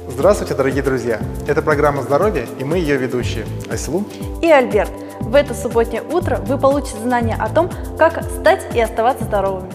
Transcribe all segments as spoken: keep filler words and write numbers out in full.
Здравствуйте, дорогие друзья! Это программа «Здоровье» и мы ее ведущие Айслу и Альберт. В это субботнее утро вы получите знания о том, как стать и оставаться здоровыми.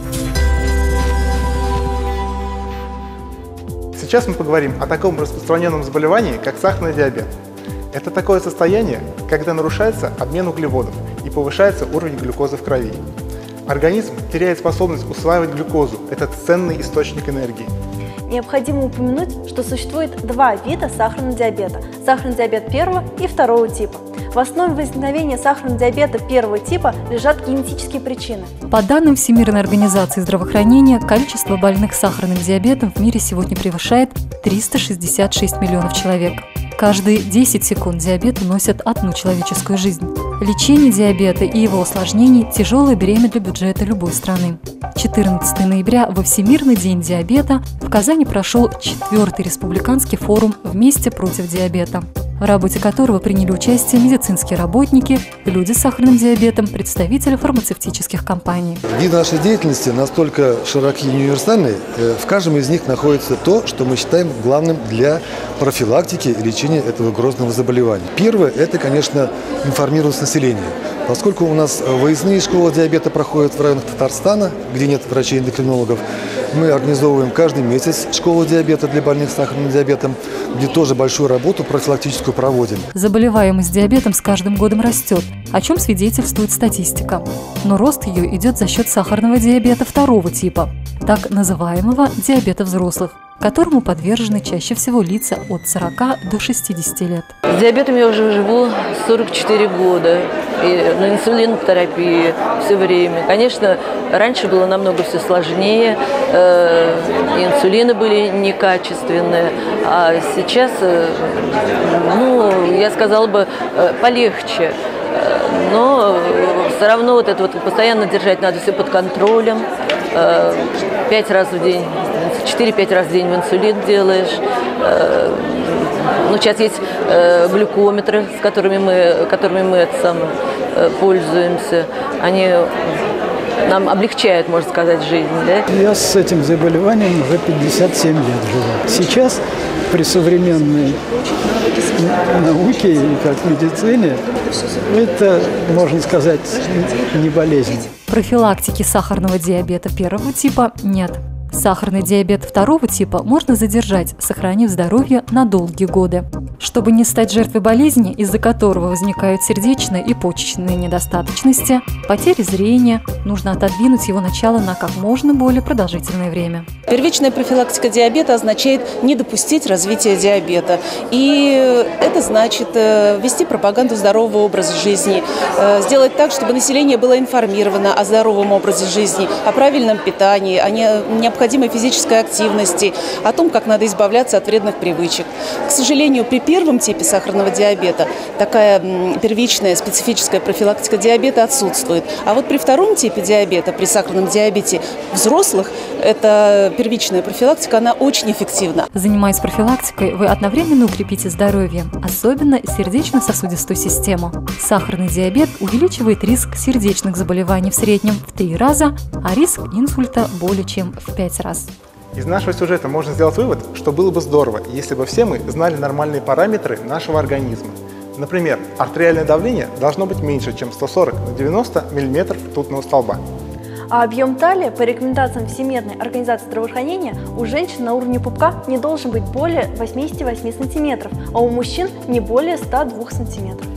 Сейчас мы поговорим о таком распространенном заболевании, как сахарный диабет. Это такое состояние, когда нарушается обмен углеводов и повышается уровень глюкозы в крови. Организм теряет способность усваивать глюкозу – это ценный источник энергии. Необходимо упомянуть, что существует два вида сахарного диабета – сахарный диабет первого и второго типа. В основе возникновения сахарного диабета первого типа лежат генетические причины. По данным Всемирной организации здравоохранения, количество больных сахарным диабетом в мире сегодня превышает триста шестьдесят шесть миллионов человек. Каждые десять секунд диабет уносит одну человеческую жизнь. Лечение диабета и его осложнений – тяжелое бремя для бюджета любой страны. четырнадцатого ноября, во Всемирный день диабета, в Казани прошел четвертый республиканский форум «Вместе против диабета», в работе которого приняли участие медицинские работники, люди с сахарным диабетом, представители фармацевтических компаний. Виды нашей деятельности настолько широки и универсальны, в каждом из них находится то, что мы считаем главным для профилактики и лечения этого грозного заболевания. Первое – это, конечно, информированность населения. Поскольку у нас выездные школы диабета проходят в районах Татарстана, где нет врачей-эндокринологов, мы организовываем каждый месяц школу диабета для больных с сахарным диабетом, где тоже большую работу профилактическую проводим. Заболеваемость диабетом с каждым годом растет, о чем свидетельствует статистика. Но рост ее идет за счет сахарного диабета второго типа, так называемого диабета взрослых, которому подвержены чаще всего лица от сорока до шестидесяти лет. С диабетом я уже живу сорок четыре года, и на инсулинотерапии все время. Конечно, раньше было намного все сложнее, э, инсулины были некачественные, а сейчас, э, ну, я сказала бы, э, полегче. Но все равно вот это вот постоянно держать надо все под контролем. Пять раз в день, четыре-пять раз в день в инсулин делаешь. Ну, сейчас есть глюкометры, с которыми мы, которыми мы это самое, пользуемся. Они нам облегчают, можно сказать, жизнь. Да? Я с этим заболеванием уже пятьдесят семь лет живу. Сейчас при современной науке и как медицине это, можно сказать, не болезнь. Профилактики сахарного диабета первого типа нет. Сахарный диабет второго типа можно задержать, сохранив здоровье на долгие годы. Чтобы не стать жертвой болезни, из-за которого возникают сердечные и почечные недостаточности, потери зрения, нужно отодвинуть его начало на как можно более продолжительное время. Первичная профилактика диабета означает не допустить развития диабета. И это значит вести пропаганду здорового образа жизни, сделать так, чтобы население было информировано о здоровом образе жизни, о правильном питании, о необходимой физической активности, о том, как надо избавляться от вредных привычек. К сожалению, при первом типе сахарного диабета такая первичная специфическая профилактика диабета отсутствует. А вот при втором типе диабета, при сахарном диабете взрослых, эта первичная профилактика, она очень эффективна. Занимаясь профилактикой, вы одновременно укрепите здоровье, особенно сердечно-сосудистую систему. Сахарный диабет увеличивает риск сердечных заболеваний в среднем в три раза, а риск инсульта более чем в пять раз. Из нашего сюжета можно сделать вывод, что было бы здорово, если бы все мы знали нормальные параметры нашего организма. Например, артериальное давление должно быть меньше, чем сто сорок на девяносто миллиметров ртутного столба. А объем талии, по рекомендациям Всемирной организации здравоохранения, у женщин на уровне пупка не должен быть более восьмидесяти восьми сантиметров, а у мужчин не более ста двух сантиметров.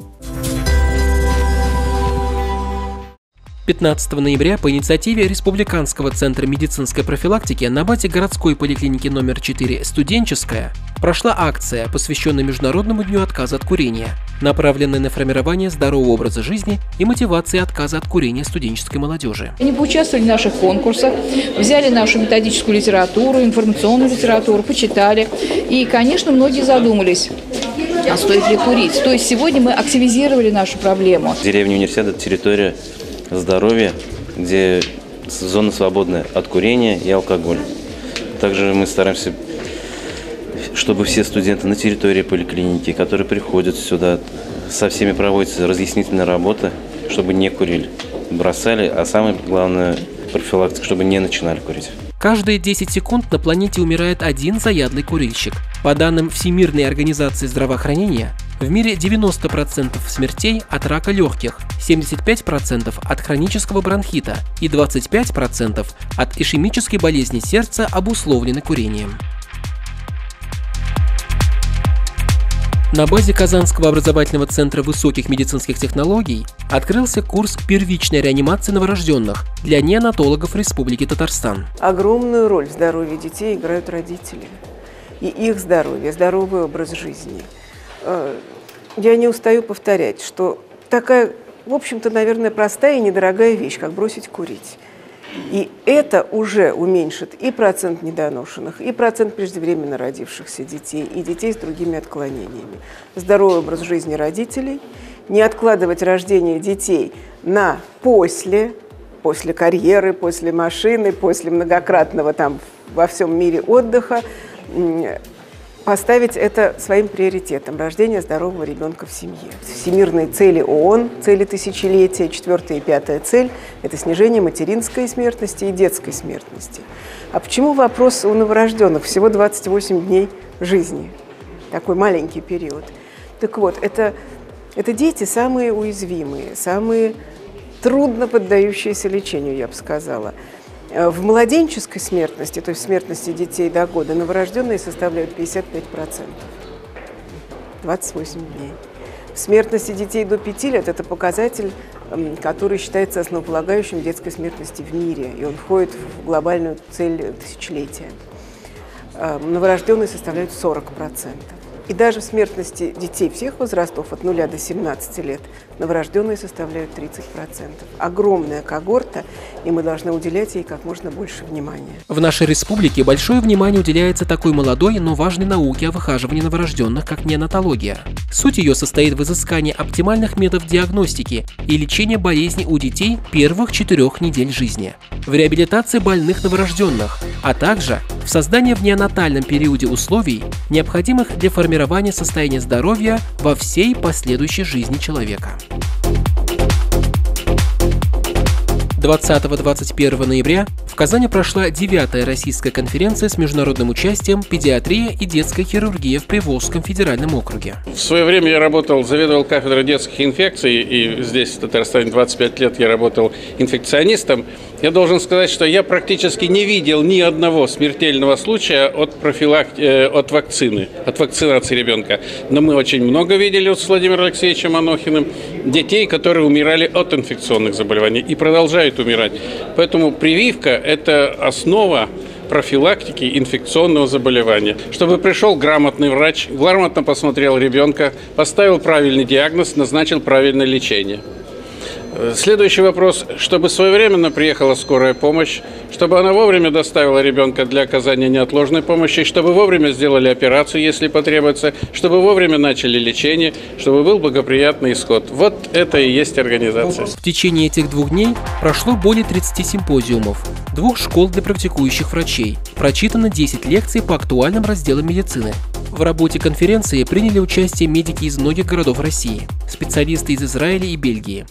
пятнадцатого ноября по инициативе Республиканского центра медицинской профилактики на базе городской поликлиники номер четыре «Студенческая» прошла акция, посвященная Международному дню отказа от курения, направленная на формирование здорового образа жизни и мотивации отказа от курения студенческой молодежи. Они поучаствовали в наших конкурсах, взяли нашу методическую литературу, информационную литературу, почитали. И, конечно, многие задумались, а стоит ли курить. То есть сегодня мы активизировали нашу проблему. Деревня Универсиада – это территория здоровья, где зона свободная от курения и алкоголя. Также мы стараемся, чтобы все студенты на территории поликлиники, которые приходят сюда, со всеми проводится разъяснительная работа, чтобы не курили, бросали, а самое главное – профилактика, чтобы не начинали курить. Каждые десять секунд на планете умирает один заядлый курильщик. По данным Всемирной организации здравоохранения, в мире девяносто процентов смертей от рака легких, семьдесят пять процентов от хронического бронхита и двадцать пять процентов от ишемической болезни сердца обусловлены курением. На базе Казанского образовательного центра высоких медицинских технологий открылся курс первичной реанимации новорожденных для неонатологов Республики Татарстан. Огромную роль в здоровье детей играют родители. И их здоровье, здоровый образ жизни. Я не устаю повторять, что такая, в общем-то, наверное, простая и недорогая вещь, как бросить курить. И это уже уменьшит и процент недоношенных, и процент преждевременно родившихся детей, и детей с другими отклонениями. Здоровый образ жизни родителей, не откладывать рождение детей на после, после карьеры, после машины, после многократного там во всем мире отдыха, поставить это своим приоритетом – рождение здорового ребенка в семье. Всемирные цели ООН, цели тысячелетия, четвертая и пятая цель – это снижение материнской смертности и детской смертности. А почему вопрос у новорожденных? Всего двадцать восемь дней жизни, такой маленький период. Так вот, это, это дети самые уязвимые, самые трудно поддающиеся лечению, я бы сказала. В младенческой смертности, то есть смертности детей до года, новорожденные составляют пятьдесят пять процентов. двадцать восемь дней. В смертности детей до пяти лет это показатель, который считается основополагающим детской смертности в мире, и он входит в глобальную цель тысячелетия. Новорожденные составляют сорок процентов. И даже в смертности детей всех возрастов от нуля до семнадцати лет новорожденные составляют тридцать процентов. Огромная когорта, и мы должны уделять ей как можно больше внимания. В нашей республике большое внимание уделяется такой молодой, но важной науке о выхаживании новорожденных, как неонатология. Суть ее состоит в изыскании оптимальных методов диагностики и лечения болезней у детей первых четырех недель жизни, в реабилитации больных новорожденных, а также в создании в неонатальном периоде условий, необходимых для формирования состояния здоровья во всей последующей жизни человека. двадцатого — двадцать первого ноября в Казани прошла девятая российская конференция с международным участием «Педиатрия и детская хирургия в Приволжском федеральном округе». В свое время я работал, заведовал кафедрой детских инфекций, и здесь, в Татарстане, двадцать пять лет я работал инфекционистом. Я должен сказать, что я практически не видел ни одного смертельного случая от, профилакти... от вакцины, от вакцинации ребенка. Но мы очень много видели с Владимиром Алексеевичем Анохиным детей, которые умирали от инфекционных заболеваний и продолжают умирать. Поэтому прививка – это основа профилактики инфекционного заболевания. Чтобы пришел грамотный врач, грамотно посмотрел ребенка, поставил правильный диагноз, назначил правильное лечение. Следующий вопрос, чтобы своевременно приехала скорая помощь, чтобы она вовремя доставила ребенка для оказания неотложной помощи, чтобы вовремя сделали операцию, если потребуется, чтобы вовремя начали лечение, чтобы был благоприятный исход. Вот это и есть организация. В течение этих двух дней прошло более тридцати симпозиумов, двух школ для практикующих врачей, прочитано десять лекций по актуальным разделам медицины. В работе конференции приняли участие медики из многих городов России, специалисты из Израиля и Бельгии.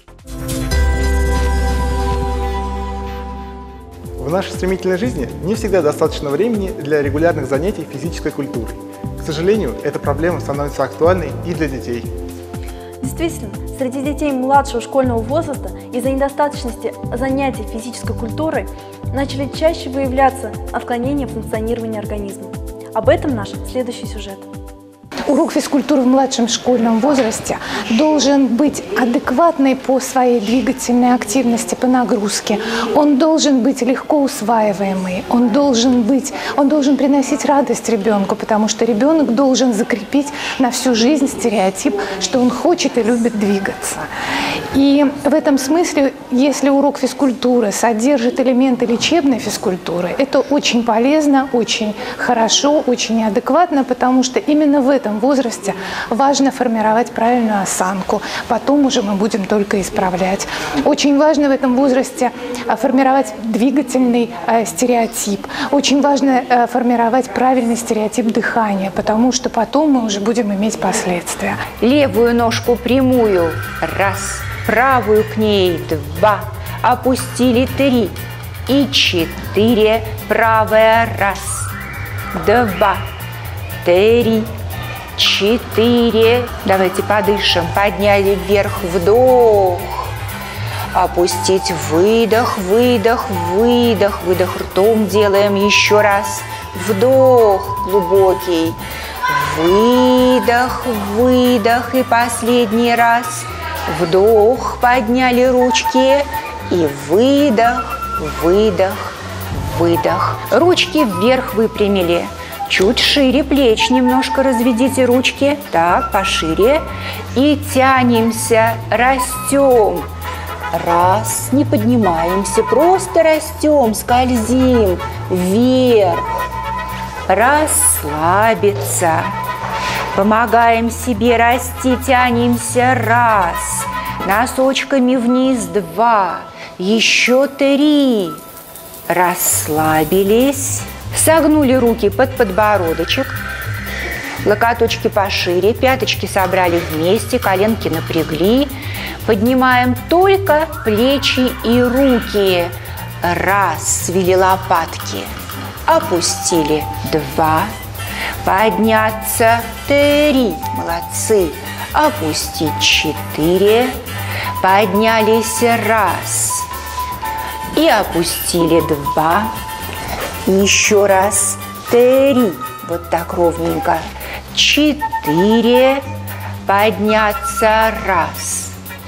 В нашей стремительной жизни не всегда достаточно времени для регулярных занятий физической культурой. К сожалению, эта проблема становится актуальной и для детей. Действительно, среди детей младшего школьного возраста из-за недостаточности занятий физической культурой начали чаще выявляться отклонения в функционировании организма. Об этом наш следующий сюжет. Урок физкультуры в младшем школьном возрасте должен быть адекватный по своей двигательной активности, по нагрузке. Он должен быть легко усваиваемый, он должен быть, он должен приносить радость ребенку, потому что ребенок должен закрепить на всю жизнь стереотип, что он хочет и любит двигаться. И в этом смысле, если урок физкультуры содержит элементы лечебной физкультуры, это очень полезно, очень хорошо, очень адекватно, потому что именно в этом возрасте важно формировать правильную осанку, потом уже мы будем только исправлять. Очень важно в этом возрасте формировать двигательный э, стереотип, очень важно э, формировать правильный стереотип дыхания, потому что потом мы уже будем иметь последствия. Левую ножку прямую, раз, правую к ней, два, опустили, три, и четыре. Правая. Раз, два, три, четыре. Давайте подышим. Подняли вверх. Вдох. Опустить. Выдох, выдох, выдох. Выдох ртом делаем еще раз. Вдох глубокий. Выдох, выдох. И последний раз. Вдох. Подняли ручки. И выдох, выдох, выдох. Ручки вверх выпрямили. Чуть шире плеч немножко разведите ручки. Так, пошире. И тянемся, растем. Раз, не поднимаемся, просто растем, скользим вверх. Расслабиться. Помогаем себе расти, тянемся. Раз. Носочками вниз. Два. Еще три. Расслабились. Согнули руки под подбородочек. Локоточки пошире. Пяточки собрали вместе. Коленки напрягли. Поднимаем только плечи и руки. Раз. Свели лопатки. Опустили. Два. Подняться. Три. Молодцы. Опустить. Четыре. Поднялись. Раз. И опустили. Два. Еще раз. Три. Вот так ровненько. Четыре. Подняться. Раз.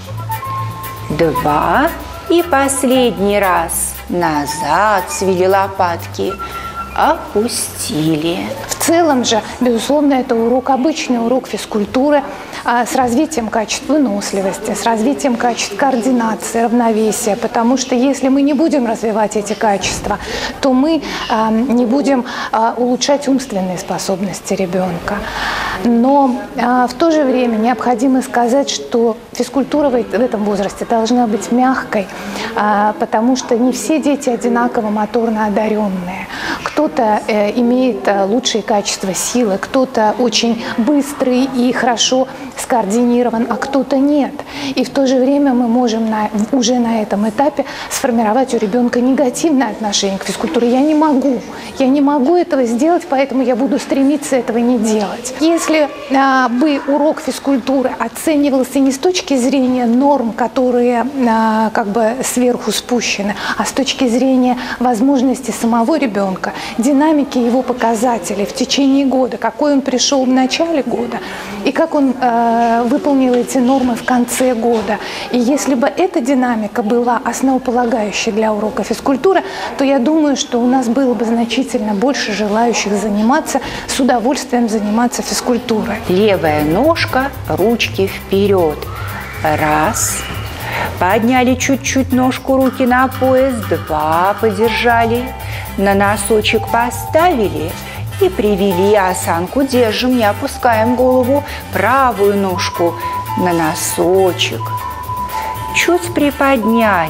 Два. И последний раз. Назад. Свели лопатки. Опустили. В целом же, безусловно, это урок, обычный урок физкультуры а, с развитием качеств выносливости, с развитием качеств координации, равновесия, потому что если мы не будем развивать эти качества, то мы а, не будем а, улучшать умственные способности ребенка. Но а, в то же время необходимо сказать, что физкультура в этом возрасте должна быть мягкой, а, потому что не все дети одинаково моторно одаренные. Кто-то э, имеет э, лучшие качества силы, кто-то очень быстрый и хорошо скоординирован, а кто-то нет. И в то же время мы можем на, уже на этом этапе сформировать у ребенка негативное отношение к физкультуре. Я не могу, я не могу этого сделать, поэтому я буду стремиться этого не делать. Если а, бы урок физкультуры оценивался не с точки зрения норм, которые а, как бы сверху спущены, а с точки зрения возможности самого ребенка, динамики его показателей в течение года, какой он пришел в начале года и как он э, выполнил эти нормы в конце года. И если бы эта динамика была основополагающей для урока физкультуры, то я думаю, что у нас было бы значительно больше желающих заниматься, с удовольствием заниматься физкультурой. Левая ножка, ручки вперед. Раз. Подняли чуть-чуть ножку, руки на пояс. Два. Подержали. На носочек поставили и привели осанку. Держим, не опускаем голову. Правую ножку на носочек. Чуть приподняли.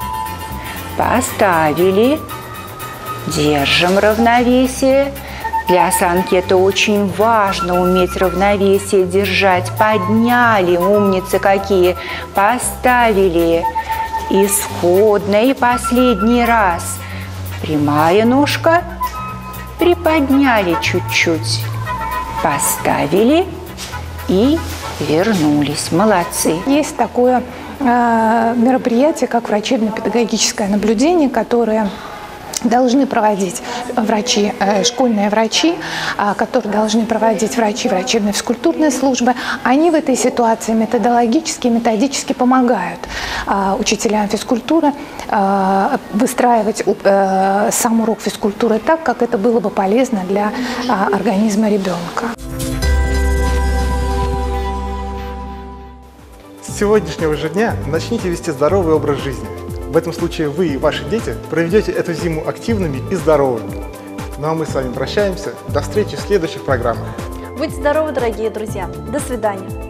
Поставили. Держим равновесие. Для осанки это очень важно, уметь равновесие держать. Подняли, умницы какие. Поставили. Исходно. И последний раз. Прямая ножка, приподняли чуть-чуть, поставили и вернулись. Молодцы. Есть такое э, мероприятие, как врачебно-педагогическое наблюдение, которое должны проводить врачи, школьные врачи, которые должны проводить врачи врачебно-физкультурной службы. Они в этой ситуации методологически, методически помогают учителям физкультуры выстраивать сам урок физкультуры так, как это было бы полезно для организма ребенка. С сегодняшнего же дня начните вести здоровый образ жизни. В этом случае вы и ваши дети проведете эту зиму активными и здоровыми. Ну а мы с вами прощаемся. До встречи в следующих программах. Будьте здоровы, дорогие друзья. До свидания.